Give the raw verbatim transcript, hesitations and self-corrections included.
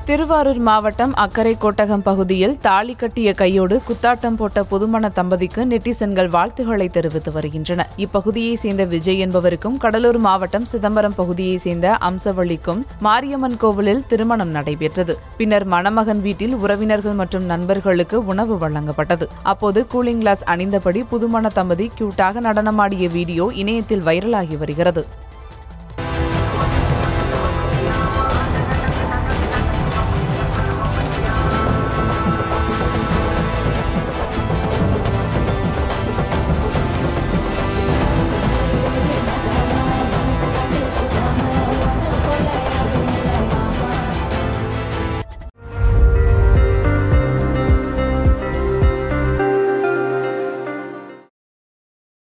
திருவாரூர் மாவட்டம் அக்கரை கோட்டகம் பகுதியில் தாலி கட்டிய கையோடு குத்தாட்டம் போட்ட புதுமண தம்பதிக்கு நெட்டிசன்கள் வாழ்த்துக்களை தெரிவித்து வருகின்றனர். இப்பகுதியை சேர்ந்த விஜய் என்பவருக்கும் கடலூர் மாவட்டம் சிதம்பரம் பகுதியை சேர்ந்த அம்சவள்ளிக்கும் மாரியம்மன் கோவிலில் திருமணம் நடைபெற்றது. பின்னர் மணமகன் வீட்டில் உறவினர்கள் மற்றும் நண்பர்களுக்கு உணவு வழங்கப்பட்டது. அப்போது கூலிங் கிளாஸ் அணிந்தபடி புதுமண தம்பதி கியூட்டாக நடனமாடிய வீடியோ இணையத்தில் வைரலாகி வருகிறது.